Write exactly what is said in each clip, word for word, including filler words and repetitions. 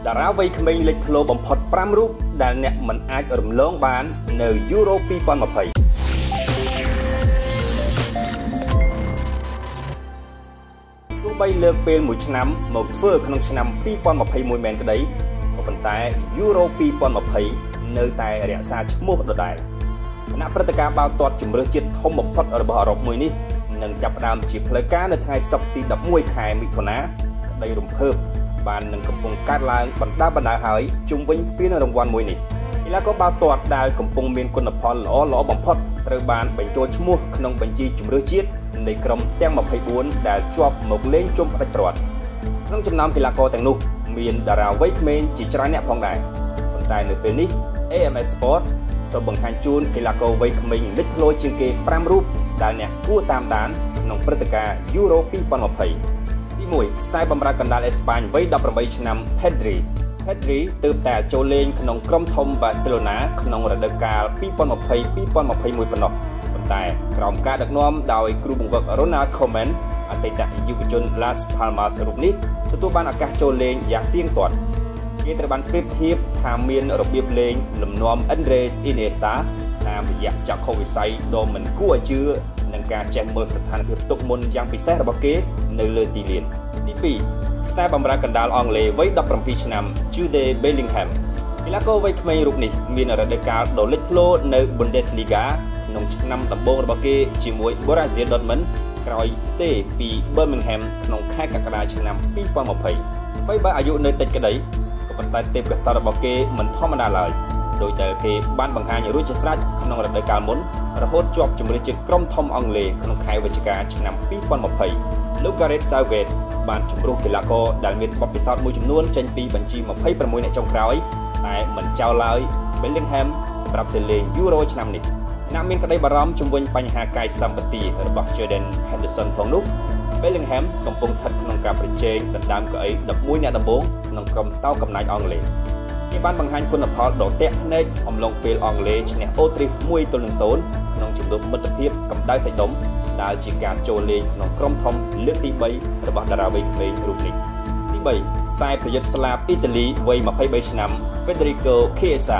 តារាវ័យក្មេងលេចធ្លោបំផុតប្រាំរូបដែលអ្នកមិនអាចរំលងបាននៅ Euro ពីរពាន់ម្ភៃ ទោះបីលើកពេលមួយឆ្នាំមកធ្វើក្នុងឆ្នាំពីរពាន់ម្ភៃមួយមែនក្តីក៏ប៉ុន្តែ Euro ពីរពាន់ម្ភៃនៅតែរក្សាឈ្មោះដដែលគណៈព្រឹត្តិការណ៍បាល់ទាត់ជម្រើសជាតិធំបំផុតរបស់អឺរ៉ុបមួយនេះនឹងចាប់ផ្ដើមជាផ្លូវការនៅថ្ងៃសុក្រទីដប់មួយខែមិថុនាក្តីរំភើបបាននឹងកំពុងកើតឡើងបណ្ដាបណ្ដាហើយជុំវិញពានរង្វាន់មួយនេះកីឡាករបាល់ទាត់ដែលកំពុងមានគុណផលល្អល្អបំផុតត្រូវបានបញ្ចូលឈ្មោះក្នុងបញ្ជីជម្រើសជាតិនៃក្រុមទាំងម្ភៃបួនដែលជាប់មកលេងជុំផ្ដាច់ព្រាត់ក្នុងចំណោមកីឡាករទាំងនោះមានតារាវ័យក្មេងជាច្រើនអ្នកផងដែរប៉ុន្តែនៅពេលនេះ A M S Sports សូមបង្ហាញជូនកីឡាករវ័យក្មេងលេចធ្លោជាងគេប្រាំរូបដែលអ្នកគួរតាមដានក្នុងព្រឹត្តិការណ៍ Euro ពីរពាន់ម្ភៃ ទីមួយខ្សែបម្រើកណ្ដាលអេស្ប៉ាញវ័យដប់ប្រាំបីឆ្នាំ Pedri Pedri ទើបតែចូលលេងក្នុងក្រុមធំ Barcelona ក្នុងរដូវកាលពីរពាន់ម្ភៃ ពីរពាន់ម្ភៃមួយប៉ុណ្ណោះប៉ុន្តែក្រោមការដឹកនាំដោយគ្រូបង្វឹក Ronald Koeman អតីតយុវជន Las Palmas រូបនេះទទួលបានឱកាសចូលលេងយ៉ាងទៀងទាត់គេត្រូវបានប្រៀបធៀបថាមានរបៀបលេងលំនាំ Andres Iniesta តាមរយៈចក្ខុវិស័យដ៏មិនគួរឲ្យជឿនិងការចេះមើលស្ថានភាពទុកមុនយ៉ាងពិសេសរបស់គេនៅលើទីលានទីពីរខ្សែបម្រើកណ្ដាលអង់គ្លេសវ័យដប់ប្រាំពីរឆ្នាំ Jude Bellingham កីឡាករវ័យក្មេងរូបនេះមានរដូវកាលដ៏លេចធ្លោនៅ Bundesliga ក្នុងឆ្នាំដំបូងរបស់គេជាមួយ Borussia Dortmund ក្រោយផ្ទេរពី Birmingham ក្នុងខែកក្កដាឆ្នាំពីរពាន់ម្ភៃអ្វីបើអាយុនៅតិចក្តីក៏ប៉ុន្តែទេពកោសល្យរបស់គេមិនធម្មតាឡើយដោយដែលគេបានបង្ហាញរួចជាស្រេចក្នុងរដូវកាលមុនរហូតជាប់ជម្រើសជាតិក្រុមធំអង់គ្លេសក្នុងខែវិច្ឆិកាឆ្នាំពីរពាន់ម្ភៃលោក Gareth Southgate បានជំរុះកីឡាករដែលមានបទពិសោធន៍មួយចំនួនចេញពីបញ្ជីម្ភៃប្រាំមួយអ្នកចុងក្រោយតែមិនចោលឡើយ Bellingham សម្រាប់ទៅលេង Euro ឆ្នាំនេះអ្នកមានក្តីបារម្ភជំវិញបញ្ហាកាយសម្បទារបស់ Jordan Henderson ផងនោះ Bellingham កំពុងស្ថិតក្នុងការប្រជែងដណ្ដើមកៅអីដប់មួយអ្នកដំបូងក្នុងក្រុមតោកំណាចអង់គ្លេសគេបានបង្ហាញគុណផលដ៏ទាក់ភ្នែកអំឡុងពេលអង់គ្លេសឈ្នះអូទ្រីសមួយទល់នឹងសូន្យក្នុងជំនួបមិត្តភាពកម្ដៅសាច់ដុំដែលជាការចូលលេងក្នុងក្រុមធំលើកទីបីរបស់តារាវ័យក្មេងរូបនេះទីបីខ្សែប្រយុទ្ធស្លាបអ៊ីតាលីវ័យម្ភៃបីឆ្នាំ Federico Chiesa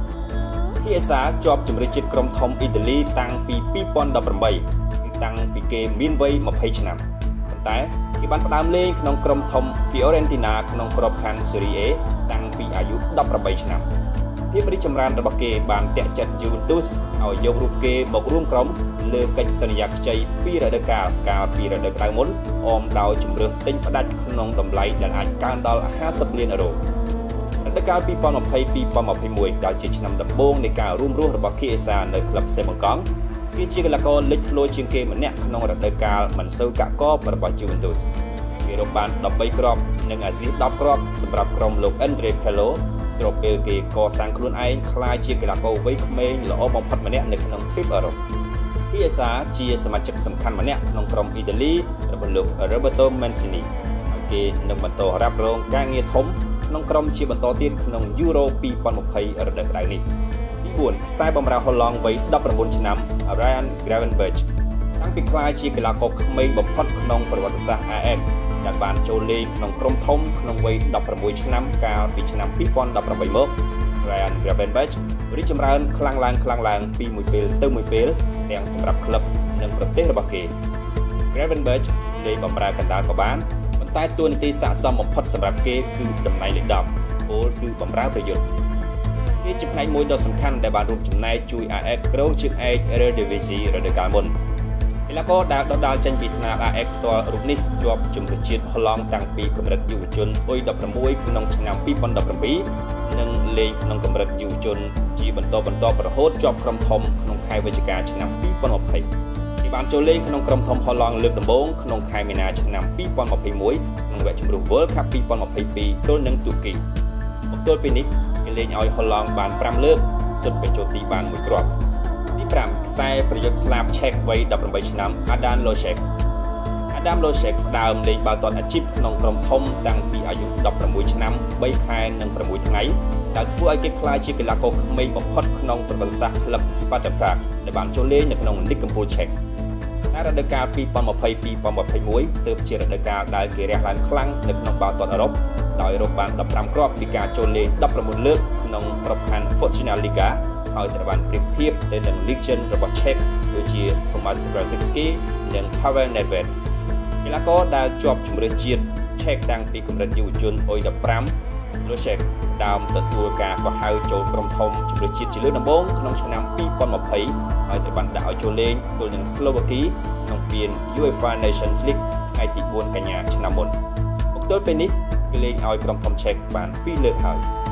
Chiesa ជាប់ជម្រើសជាតិក្រុមធំអ៊ីតាលីតាំងពីពីរពាន់ដប់ប្រាំបីគឺតាំងពីគេមានវ័យម្ភៃឆ្នាំប៉ុន្តែគេបានផ្ដើមលេងក្នុងក្រុមធំ Fiorentina ក្នុងក្របខ័ណ្ឌ Serie A តាំងពីអាយុដប់ប្រាំបីឆ្នាំភាពរីកចម្រើនរបស់គេបានទាក់ចិត្ត Juventus ឲ្យយករូបគេមករួមក្រុមលើកិច្ចសន្យាខ្ចីពីររដូវកាលកាលពីរដូវក្តៅមុនអមដោយជម្រើសទិញផ្ដាច់ក្នុងតម្លៃដែលអាចកើនដល់ហាសិបលានអឺរ៉ូរដូវកាលពីរពាន់ម្ភៃ ពីរពាន់ម្ភៃមួយដែលជាឆ្នាំដំបូងនៃការរួមរស់របស់ Chiesa នៅក្លឹបសេបង្កង់វាជាកីឡាករលេចធ្លោជាងគេម្នាក់ក្នុងរដូវកាលមិនសូវកាក់កបរបស់ Juventus គេរកបានដប់បីគ្រាប់និងអាស៊ីសដប់គ្រាប់សម្រាប់ក្រុមលោក Andre Pirlo ស្របពេលគេកសាងខ្លួនឯងក្លាយជាកីឡាករវ័យក្មេងល្អបំផុតម្នាក់នៅក្នុងទ្វីបអឺរ៉ុប Chiesa ជាសមាជិកសំខាន់ម្នាក់ក្នុងក្រុមអ៊ីតាលីរបស់លោក Roberto Mancini ហើយគេនឹងបន្តរ៉ាប់រងការងារធំក្នុងក្រុមជាបន្តទៀតក្នុង Euro ពីរពាន់ម្ភៃរដូវក្តៅនេះទីបួនខ្សែបម្រើហូឡង់វ័យដប់ប្រាំបួនឆ្នាំ Ryan Gravenberch តាំងពីក្លាយជាកីឡាករក្មេងបំផុតក្នុងប្រវត្តិសាស្ត្រ A X ដែលបានចូលលេងក្នុងក្រុមធំក្នុងវ័យដប់ប្រាំមួយឆ្នាំកាលពីឆ្នាំពីរពាន់ដប់ប្រាំបីមក Ryan Gravenberch រីកចម្រើនខ្លាំងឡើងខ្លាំងឡើងពីមួយពេលទៅមួយពេលទាំងសម្រាប់ក្លឹបនិងប្រទេសរបស់គេ Gravenberch លេងបម្រើកណ្ដាលក៏បានតែតួនាទីស័ក្តិសមបំផុតសម្រាប់គេគឺតំណែងលេខដប់ពលគឺបម្រើប្រយុទ្ធគេជាផ្នែកមួយដ៏សំខាន់ដែលបានរួមចំណែកជួយ A X ក្រោកជើងឯក Eredivisie រដូវកាលមុនកីឡាករដែលដដាលចេញពីថ្នាក់ A X ផ្ទាល់រូបនេះជាប់ជម្រើសជាតិហូឡង់តាំងពីកម្រិតយុវជនអុយដប់ប្រាំមួយក្នុងឆ្នាំពីរពាន់ដប់ប្រាំពីរនិងលេងក្នុងកម្រិតយុវជនជាបន្តបន្ទាប់រហូតជាប់ក្រុមធំក្នុងខែវិច្ឆិកាឆ្នាំពីរពាន់ម្ភៃគេបានចូលលេងក្នុងក្រុមធំហូឡង់លើកដំបូងក្នុងខែមីនាឆ្នាំពីរពាន់ម្ភៃមួយក្នុងវគ្គជម្រុះ World Cup ពីរពាន់ម្ភៃពីរទល់នឹងទូគីមកទល់ពេលនេះគេលេងឲ្យហូឡង់បានប្រាំលើកសុទ្ធបញ្ចូលទីបានមួយគ្រាប់ទីប្រាំខ្សែប្រយុទ្ធស្លាបឆែកវ័យដប់ប្រាំបីឆ្នាំ Adam Lojek Adam Lojek ដើមលេងបាល់ទាត់អាជីពក្នុងក្រុមធំតាំងពីអាយុដប់ប្រាំមួយឆ្នាំបីខែនិងប្រាំមួយថ្ងៃដែលធ្វើឲ្យគេក្លាយជាកីឡាករក្មេងបំផុតក្នុងប្រវត្តិសាស្ត្រក្លឹប Sparta Prague ដែលបានចូលលេងនៅក្នុងលីកកំពូលឆែកតែរដូវកាលពីរពាន់ម្ភៃ ពីរពាន់ម្ភៃមួយទើបជារដូវកាលដែលគេរះឡើងខ្លាំងនៅក្នុងបាល់ទាត់អឺរ៉ុបដោយរកបានដប់ប្រាំគ្រាប់ពីការចូលលេងដប់ប្រាំបួនលើកក្នុងក្របខ័ណ្ឌ Futsal Liga ហើយត្រូវបានប្រៀបធៀបទៅនឹង Legend របស់ Czech ដូចជា Tomáš Rosický និង Pavel Nedvěd កីឡាករដែលជាប់ជម្រើសជាតិ Czech តាំងពីកម្រិតយុវជន អុយ ដប់ប្រាំ Losek ដើមទទួលការកោះហៅចូលក្រុមធំជម្រើសជាតិជាលើកដំបូងក្នុងឆ្នាំពីរពាន់ម្ភៃហើយត្រូវបានដាក់ឲ្យចូលលេងទល់នឹង Slovakia ក្នុងពាន UEFA Nations League ថ្ងៃទីបួនកញ្ញាឆ្នាំមុនមកទល់ពេលនេះគេលេងឲ្យក្រុមធំ Czech បានពីរលើកហើយ